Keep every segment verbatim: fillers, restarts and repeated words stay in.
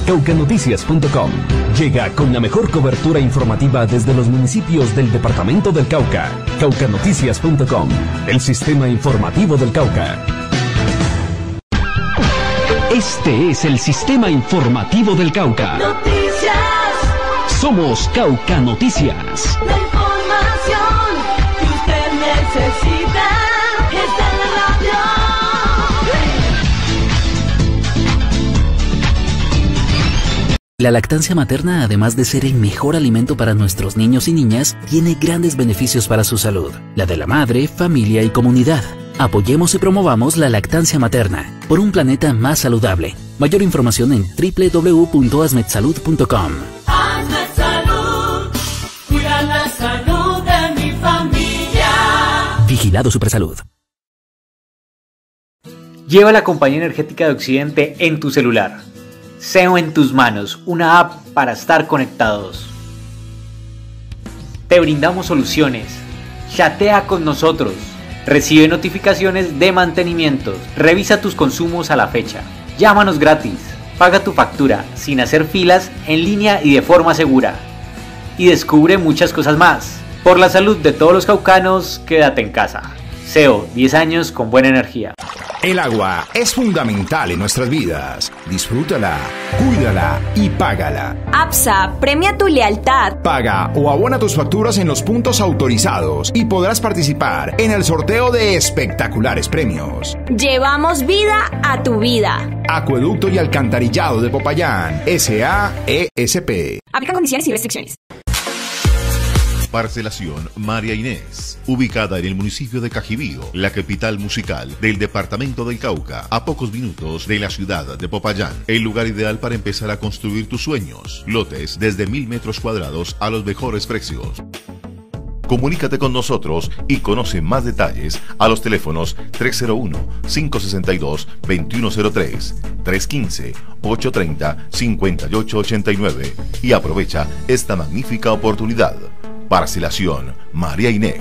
Cauca Noticias punto com llega con la mejor cobertura informativa desde los municipios del departamento del Cauca. Cauca Noticias punto com, el sistema informativo del Cauca. Este es el sistema informativo del Cauca. Noticias. Somos Cauca Noticias. La información que usted necesita está en la radio. La lactancia materna, además de ser el mejor alimento para nuestros niños y niñas, tiene grandes beneficios para su salud, la de la madre, familia y comunidad. Apoyemos y promovamos la lactancia materna por un planeta más saludable. Mayor información en doble u doble u doble u punto asmed salud punto com. Asmed Salud, cuida la salud de mi familia. Vigilado Supersalud. Lleva la compañía energética de Occidente en tu celular. SEO en tus manos, una app para estar conectados. Te brindamos soluciones. Chatea con nosotros. Recibe notificaciones de mantenimientos. Revisa tus consumos a la fecha. Llámanos gratis. Paga tu factura sin hacer filas, en línea y de forma segura. Y descubre muchas cosas más. Por la salud de todos los caucanos, quédate en casa. SEO, diez años con buena energía. El agua es fundamental en nuestras vidas. Disfrútala, cuídala y págala. APSA premia tu lealtad. Paga o abona tus facturas en los puntos autorizados y podrás participar en el sorteo de espectaculares premios. Llevamos vida a tu vida. Acueducto y Alcantarillado de Popayán, S A E S P. Aplican condiciones y restricciones. Parcelación María Inés, ubicada en el municipio de Cajibío, la capital musical del departamento del Cauca, a pocos minutos de la ciudad de Popayán. El lugar ideal para empezar a construir tus sueños. Lotes desde mil metros cuadrados a los mejores precios. Comunícate con nosotros y conoce más detalles a los teléfonos tres cero uno, cinco seis dos, dos uno cero tres, tres uno cinco, ocho tres cero, cinco ocho ocho nueve y aprovecha esta magnífica oportunidad. Parcelación María Inés.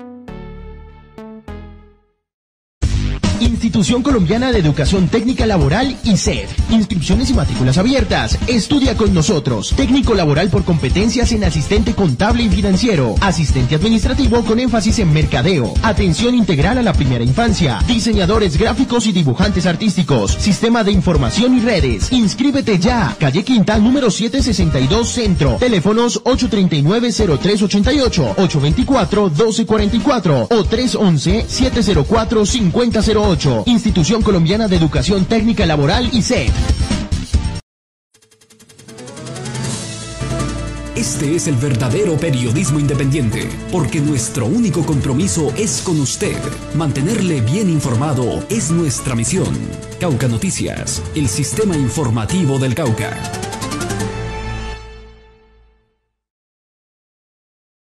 Institución Colombiana de Educación Técnica Laboral, I C E D. Inscripciones y matrículas abiertas. Estudia con nosotros. Técnico laboral por competencias en asistente contable y financiero. Asistente administrativo con énfasis en mercadeo. Atención integral a la primera infancia. Diseñadores gráficos y dibujantes artísticos. Sistema de información y redes. Inscríbete ya. Calle Quinta, número setecientos sesenta y dos Centro. Teléfonos ocho tres nueve, cero tres ocho ocho, ocho dos cuatro, uno dos cuatro cuatro o tres uno uno, siete cero cuatro, cinco cero cero ocho. Institución Colombiana de Educación Técnica Laboral, I C E D. Este es el verdadero periodismo independiente, porque nuestro único compromiso es con usted. Mantenerle bien informado es nuestra misión. Cauca Noticias, el sistema informativo del Cauca.